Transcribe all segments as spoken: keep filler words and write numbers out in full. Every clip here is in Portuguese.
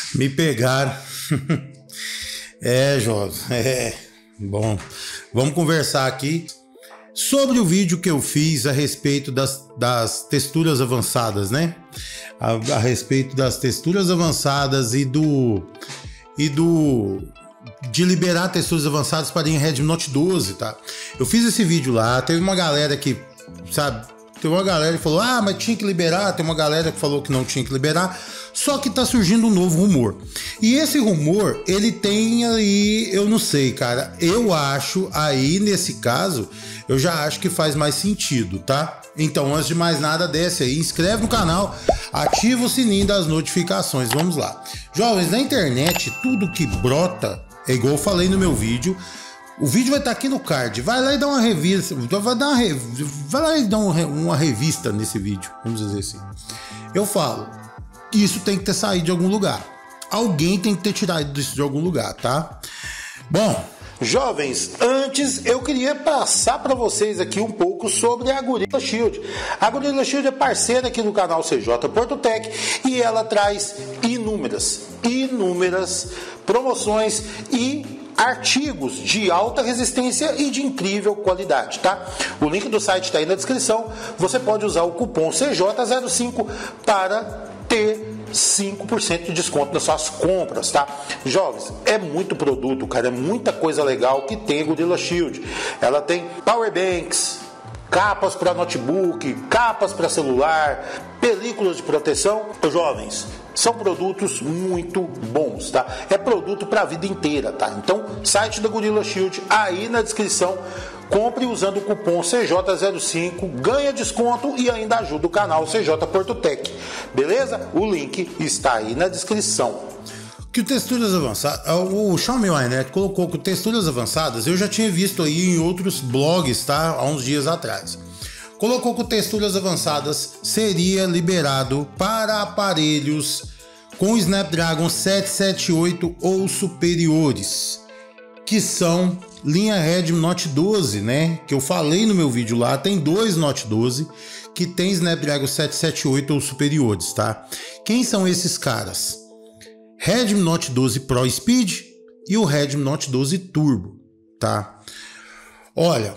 Me pegaram. É, jovem. É. Bom, vamos conversar aqui sobre o vídeo que eu fiz a respeito das, das texturas avançadas, né? A, a respeito das texturas avançadas e do... E do... de liberar texturas avançadas para em Redmi Note doze, tá? Eu fiz esse vídeo lá, teve uma galera que, sabe... Tem uma galera que falou, ah, mas tinha que liberar. Tem uma galera que falou que não tinha que liberar. Só que tá surgindo um novo rumor. E esse rumor, ele tem aí, eu não sei, cara. Eu acho aí, nesse caso, eu já acho que faz mais sentido, tá? Então, antes de mais nada, desce aí, inscreve no canal, ativa o sininho das notificações. Vamos lá. Jovens, na internet, tudo que brota, é igual eu falei no meu vídeo. O vídeo vai estar aqui no card. Vai lá e dá uma revista. Vai, dar uma, vai lá e dá uma revista nesse vídeo. Vamos dizer assim. Eu falo. Isso tem que ter saído de algum lugar. Alguém tem que ter tirado isso de algum lugar, tá? Bom, jovens, antes eu queria passar para vocês aqui um pouco sobre a Gorilla Shield. A Gorilla Shield é parceira aqui no canal C J Porto Tech e ela traz inúmeras, inúmeras promoções e artigos de alta resistência e de incrível qualidade, tá? O link do site está aí na descrição. Você pode usar o cupom C J zero cinco para ter cinco por cento de desconto nas suas compras, tá? Jovens, é muito produto, cara, é muita coisa legal que tem a Gorilla Shield. Ela tem power banks, capas para notebook, capas para celular, películas de proteção. Jovens, são produtos muito bons, tá? É produto para a vida inteira, tá? Então, site da Gorilla Shield aí na descrição. Compre usando o cupom C J zero cinco, ganha desconto e ainda ajuda o canal C J Porto Tech. Beleza? O link está aí na descrição. Que o texturas avançadas, o Xiaomi Net colocou que texturas avançadas, eu já tinha visto aí em outros blogs, tá? Há uns dias atrás. Colocou que texturas avançadas seria liberado para aparelhos com Snapdragon setecentos e setenta e oito ou superiores, que são linha Redmi Note doze, né? Que eu falei no meu vídeo lá, tem dois Note doze que tem Snapdragon setecentos e setenta e oito ou superiores, tá? Quem são esses caras? Redmi Note doze Pro Speed e o Redmi Note doze Turbo, tá? Olha,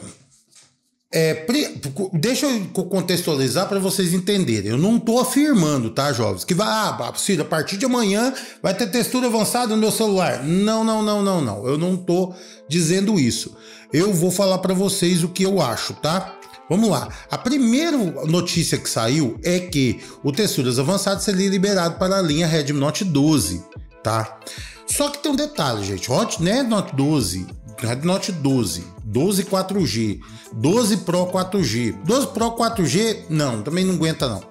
é, deixa eu contextualizar para vocês entenderem. Eu não tô afirmando, tá, jovens? Que vai, ah, Ciro, a partir de amanhã vai ter textura avançada no meu celular. Não, não, não, não, não. Eu não tô dizendo isso. Eu vou falar para vocês o que eu acho, tá? Vamos lá. A primeira notícia que saiu é que o texturas avançadas seria liberado para a linha Redmi Note doze, tá? Só que tem um detalhe, gente. Hot, né, Note doze, Redmi Note doze, doze quatro G, doze Pro quatro G, doze Pro quatro G, não, também não aguenta não.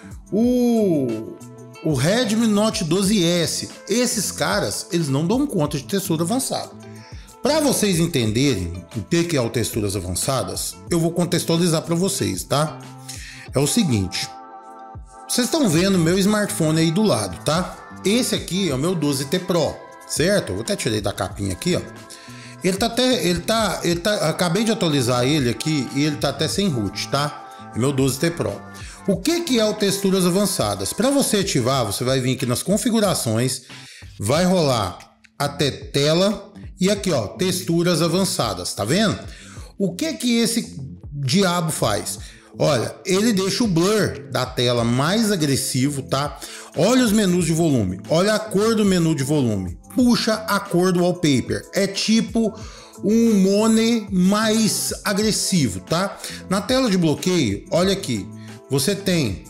O, o Redmi Note doze S, esses caras, eles não dão conta de textura avançada. Para vocês entenderem o que é o texturas avançadas, eu vou contextualizar para vocês, tá? É o seguinte, vocês estão vendo meu smartphone aí do lado, tá? Esse aqui é o meu doze T Pro, certo? Eu vou até tirar da capinha aqui, ó. Ele tá até, ele tá, ele tá, acabei de atualizar ele aqui e ele tá até sem root, tá? É meu doze T Pro. O que que é o texturas avançadas? Para você ativar, você vai vir aqui nas configurações, vai rolar até tela e aqui, ó, texturas avançadas, tá vendo? O que que esse diabo faz? Olha, ele deixa o blur da tela mais agressivo, tá? Olha os menus de volume, olha a cor do menu de volume, puxa a cor do wallpaper, é tipo um Money mais agressivo, tá? Na tela de bloqueio, olha aqui, você tem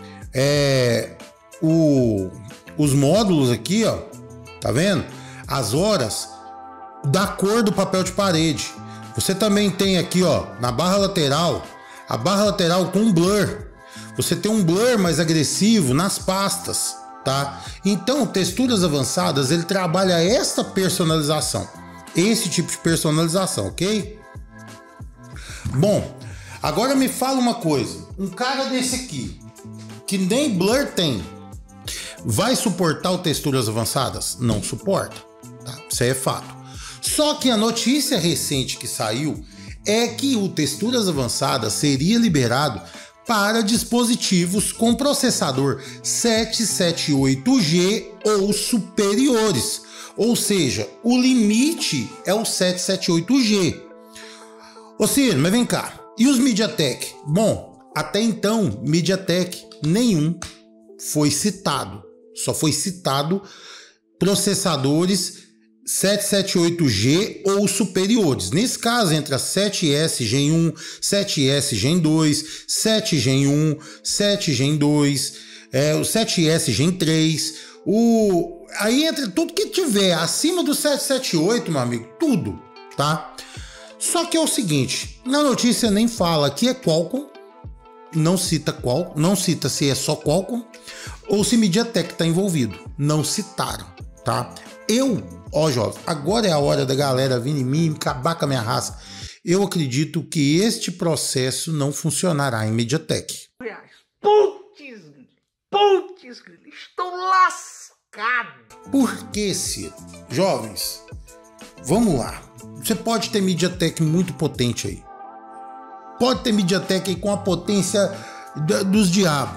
é, o, os módulos aqui, ó, tá vendo? As horas da cor do papel de parede. Você também tem aqui, ó, na barra lateral, a barra lateral com blur. Você tem um blur mais agressivo nas pastas, tá? Então, texturas avançadas, ele trabalha essa personalização, esse tipo de personalização, ok? Bom, agora me fala uma coisa, um cara desse aqui, que nem blur tem, vai suportar o texturas avançadas? Não suporta, tá? Isso aí é fato. Só que a notícia recente que saiu é que o texturas avançadas seria liberado para dispositivos com processador setecentos e setenta e oito G ou superiores. Ou seja, o limite é o setecentos e setenta e oito G. Ô Ciro, mas vem cá, e os MediaTek? Bom, até então, MediaTek nenhum foi citado. Só foi citado processadores setecentos e setenta e oito G ou superiores. Nesse caso, entre a sete S Gen um, sete S Gen dois, sete Gen um, sete Gen dois, é, o sete S Gen três, o... aí entra tudo que tiver acima do setecentos e setenta e oito, meu amigo, tudo, tá? Só que é o seguinte, na notícia nem fala que é Qualcomm, não cita qual, não cita se é só Qualcomm ou se MediaTek está envolvido. Não citaram, tá? Eu, ó jovem, agora é a hora da galera vir em mim e acabar com a minha raça. Eu acredito que este processo não funcionará em MediaTek. Putz, putz, estou lascado. Por que, Ciro? Jovens, vamos lá. Você pode ter MediaTek muito potente aí. Pode ter MediaTek aí com a potência dos diabos.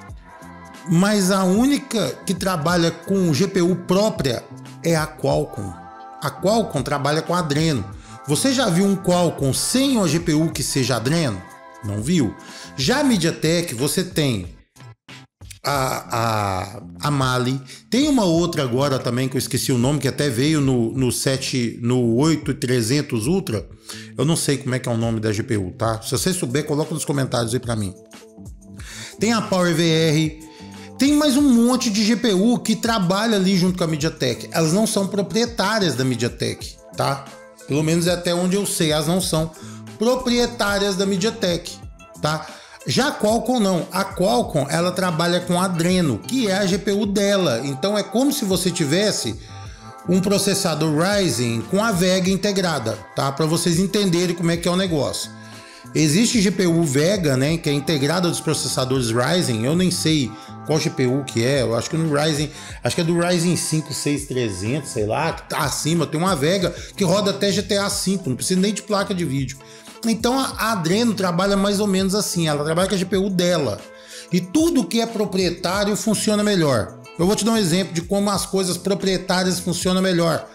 Mas a única que trabalha com G P U própria é a Qualcomm. A Qualcomm trabalha com Adreno. Você já viu um Qualcomm sem uma G P U que seja Adreno? Não viu? Já a MediaTek, você tem a, a, a Mali. Tem uma outra agora também que eu esqueci o nome, que até veio no, no, sete, no oito trezentos Ultra. Eu não sei como é que é o nome da G P U, tá? Se você souber, coloca nos comentários aí pra mim. Tem a PowerVR. Tem mais um monte de G P U que trabalha ali junto com a MediaTek. Elas não são proprietárias da MediaTek, tá? Pelo menos é até onde eu sei, elas não são proprietárias da MediaTek, tá? Já a Qualcomm não. A Qualcomm, ela trabalha com Adreno, que é a G P U dela. Então é como se você tivesse um processador Ryzen com a Vega integrada, tá? Para vocês entenderem como é que é o negócio. Existe G P U Vega, né, que é integrada dos processadores Ryzen. Eu nem sei qual G P U que é. Eu acho que no Ryzen, acho que é do Ryzen cinco seis mil e trezentos, sei lá, que tá acima. Tem uma Vega que roda até G T A cinco, não precisa nem de placa de vídeo. Então a Adreno trabalha mais ou menos assim, ela trabalha com a G P U dela. E tudo que é proprietário funciona melhor. Eu vou te dar um exemplo de como as coisas proprietárias funcionam melhor.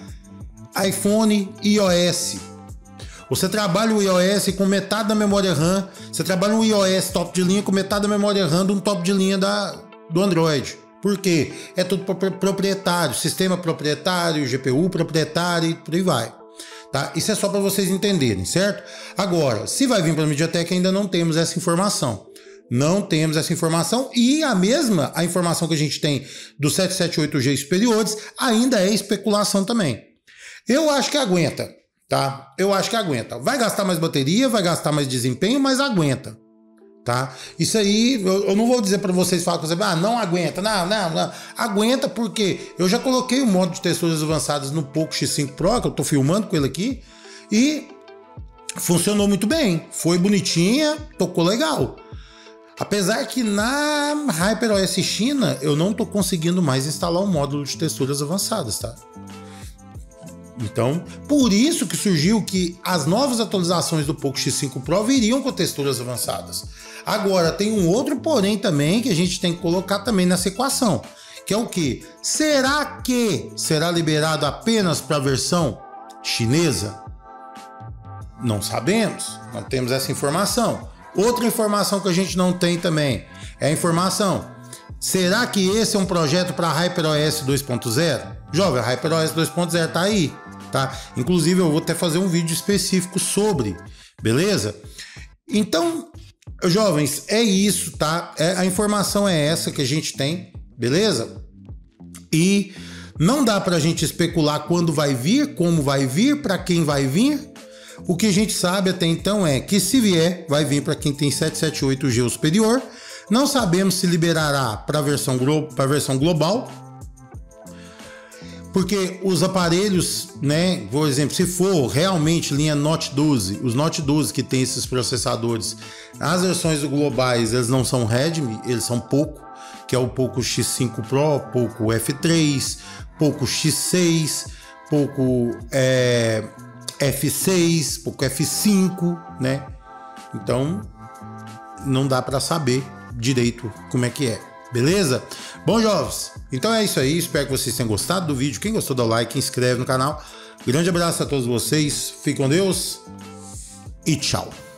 iPhone e iOS. Você trabalha o iOS com metade da memória RAM, você trabalha um iOS top de linha com metade da memória RAM de um top de linha da, do Android. Por quê? É tudo proprietário, sistema proprietário, G P U proprietário e por aí vai. Tá? Isso é só para vocês entenderem, certo? Agora, se vai vir para a MediaTek, ainda não temos essa informação. Não temos essa informação e a mesma, a informação que a gente tem dos setecentos e setenta e oito G superiores, ainda é especulação também. Eu acho que aguenta. Tá? Eu acho que aguenta. Vai gastar mais bateria, vai gastar mais desempenho, mas aguenta. Tá? Isso aí, eu, eu não vou dizer para vocês, falar com você, ah, não aguenta, não, não, não. Aguenta porque eu já coloquei o modo de texturas avançadas no Poco X cinco Pro, que eu tô filmando com ele aqui, e funcionou muito bem. Foi bonitinha, tocou legal. Apesar que na HyperOS China eu não tô conseguindo mais instalar o módulo de texturas avançadas, tá? Então, por isso que surgiu que as novas atualizações do Poco X cinco Pro viriam com texturas avançadas. Agora, tem um outro porém também que a gente tem que colocar também nessa equação, que é o que? Será que será liberado apenas para a versão chinesa? Não sabemos, não temos essa informação. Outra informação que a gente não tem também é a informação: será que esse é um projeto para HyperOS dois ponto zero? Jovem, a HyperOS dois ponto zero tá aí. Tá? Inclusive eu vou até fazer um vídeo específico sobre, beleza? Então, jovens, é isso, tá? É, a informação é essa que a gente tem, beleza? E não dá pra gente especular quando vai vir, como vai vir, para quem vai vir. O que a gente sabe até então é que se vier, vai vir para quem tem setecentos e setenta e oito G ou superior. Não sabemos se liberará para a versão, para a versão global. Porque os aparelhos, né, por exemplo, se for realmente linha Note doze, os Note doze que tem esses processadores, as versões globais, eles não são Redmi, eles são Poco, que é o Poco X cinco Pro, Poco F três, Poco X seis, Poco é, F seis, Poco F cinco, né? Então, não dá para saber direito como é que é. Beleza? Bom, jovens, então é isso aí. Espero que vocês tenham gostado do vídeo. Quem gostou, dá o like, inscreve no canal. Grande abraço a todos vocês. Fiquem com Deus e tchau.